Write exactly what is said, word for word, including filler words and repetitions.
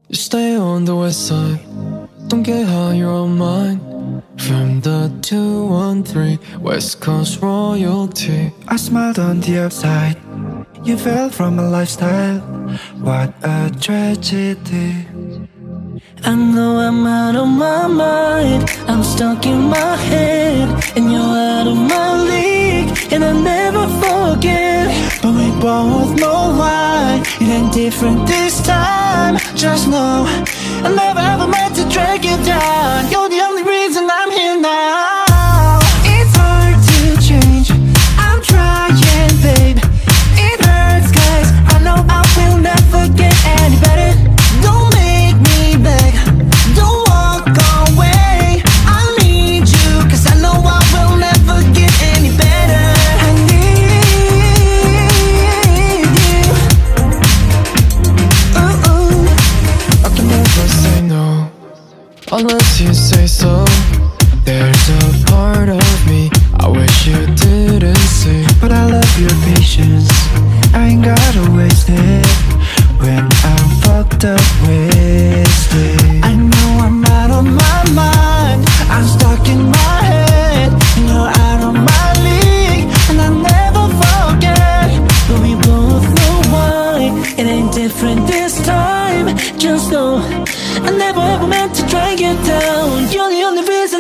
You stay on the west side, don't get how you're on mine. From the two one three, West Coast royalty. I smiled on the outside, you fell from a lifestyle. What a tragedy. I know I'm out of my mind, I'm stuck in my head, and you're out of my league, and I never forget. But we both know why it ain't different this time. Just know I never ever meant to drag you down. You're the only reason I'm here now. It's hard to change, I'm trying, babe. It hurts cause I know I will never get any better. Don't make me beg, don't walk away. I need you cause I know I will never get any better. I need you. Ooh, ooh. I can never say no unless you say so. There's a part of me I wish you didn't see. But I love your patience, I ain't gotta waste it when I'm fucked up wasted. I know I'm out of my mind, I'm stuck in my head, and you're out of my league, and I never forget. But we both know why it ain't different this time. Just know I never ever meant to drag you down. You're the only reason